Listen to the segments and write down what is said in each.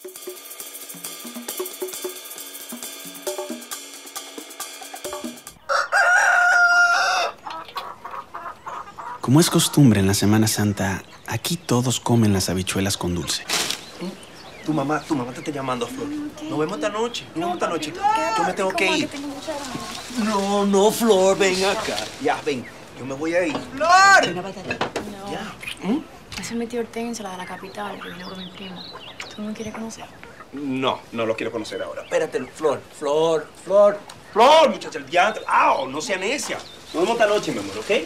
Como es costumbre en la Semana Santa, aquí todos comen las habichuelas con dulce. Tu mamá te está llamando, Flor. Nos vemos esta noche. Nos vemos esta noche. Yo me tengo que ir. No, Flor, ven acá. Ya, ven. Yo me voy a ir. ¡Flor! No. Ya. Ese es mi tío Hortensio, la de la capital, que vino con mi primo. ¿Tú no me quieres conocer? No lo quiero conocer ahora. Espérate, Flor, muchacha, el diantre. ¡Au! No sea necia. Nos vemos esta noche, mi amor, ¿ok?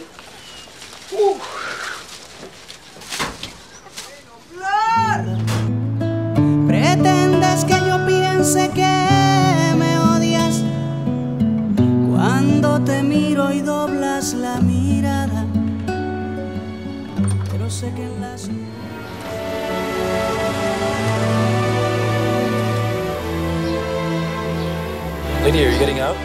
¡Flor! Pretendes que yo piense que me odias cuando te miro y doblas la mirada, pero sé que en las... Lydia, are you getting out?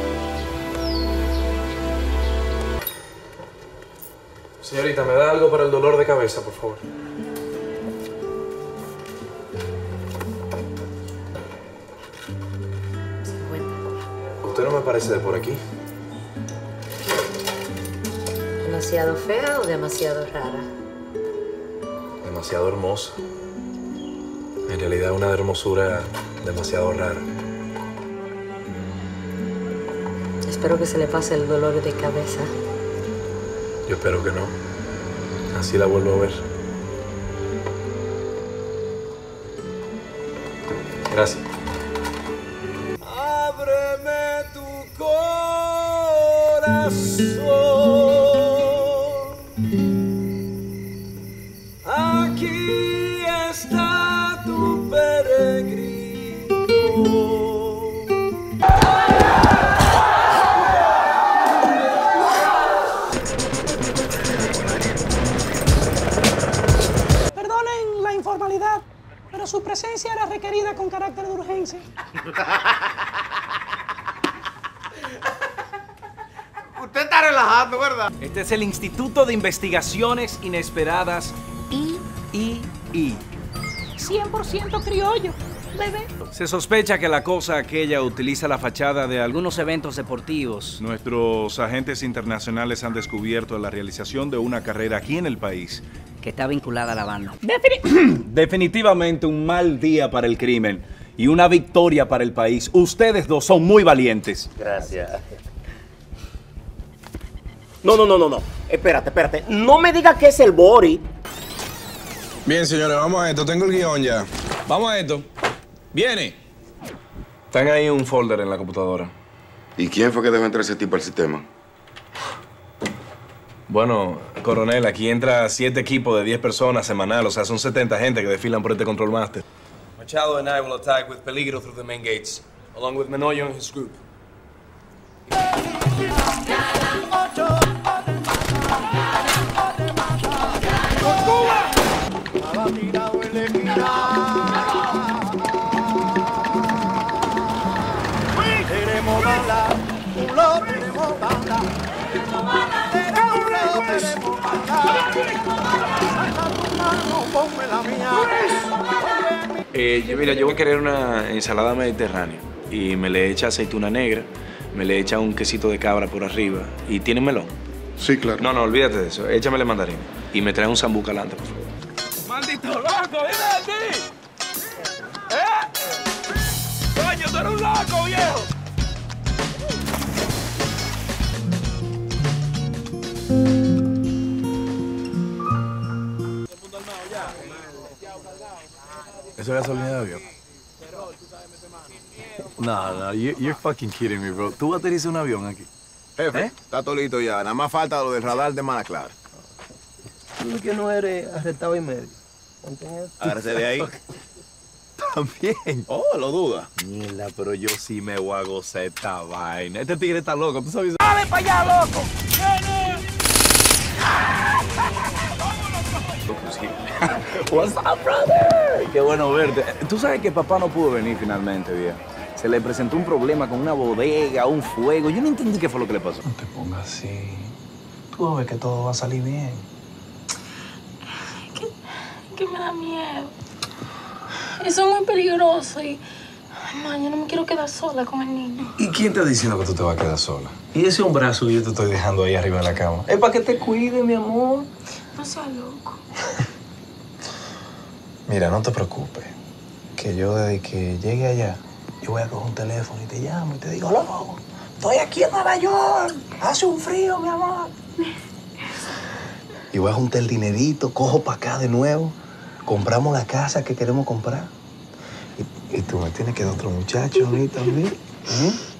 Señorita, ¿me da algo para el dolor de cabeza, por favor? Usted no me parece de por aquí. ¿Demasiado fea o demasiado rara? Demasiado hermosa. En realidad, una hermosura demasiado rara. Espero que se le pase el dolor de cabeza. Yo espero que no. Así la vuelvo a ver. Gracias. Ábreme tu corazón. Aquí está tu peregrino. Perdonen la informalidad, pero su presencia era requerida con carácter de urgencia. Usted está relajando, ¿verdad? Este es el Instituto de Investigaciones Inesperadas III. 100% criollo, bebé. Se sospecha que la cosa aquella utiliza la fachada de algunos eventos deportivos. Nuestros agentes internacionales han descubierto la realización de una carrera aquí en el país que está vinculada a la banda. Definitivamente un mal día para el crimen y una victoria para el país. Ustedes dos son muy valientes. Gracias. No. Espérate. No me digas que es el Bori. Bien, señores, vamos a esto. Tengo el guión ya. Vamos a esto. Viene. Están ahí un folder en la computadora. ¿Y quién fue que dejó entrar ese tipo al sistema? Bueno, coronel, aquí entra 7 equipos de 10 personas semanal. O sea, son 70 gente que desfilan por este Control Master. Machado and I will attack with Peligro through the main gates, along with Menoyo and his group. Mira, yo voy a querer una ensalada mediterránea y me le echa aceituna negra, me le echa un quesito de cabra por arriba y tiene melón. Sí, claro. No, olvídate de eso. Échamele mandarín y me trae un zambú calante, por favor. ¡Maldito loco! ¡Viene aquí! ¡Coño, tú eres un loco, viejo! ¿Eso es gasolina de avión? No, you're fucking kidding me, bro. ¿Tú aterrizas un avión aquí? Jefe, está todo listo ya. Nada más falta lo del radar de Mala Clara. Tú que no eres arrestado y medio. Agárrese de ahí. También. Oh, lo duda. Mierda, pero yo sí me voy a gozar esta vaina. Este tigre está loco, ¿tú sabes? ¡Dale para allá, loco! What's up, brother? Qué bueno verte. Tú sabes que papá no pudo venir finalmente, viejo. Se le presentó un problema con una bodega, un fuego. Yo no entendí qué fue lo que le pasó. No te pongas así. Tú vas a ver que todo va a salir bien. Que me da miedo. Eso es muy peligroso y... Ay, ma, yo no me quiero quedar sola con el niño. ¿Y quién te está diciendo que tú te vas a quedar sola? Y ese es un brazo que yo te estoy dejando ahí arriba de la cama. Es para que te cuide, mi amor. No seas loco. Mira, no te preocupes. Que yo desde que llegue allá, yo voy a coger un teléfono y te llamo y te digo, loco, estoy aquí en Nueva York. Hace un frío, mi amor. Y voy a juntar el dinerito, cojo para acá de nuevo. Compramos la casa que queremos comprar. Y tú me tienes que dar otro muchacho a mí también. ¿Eh?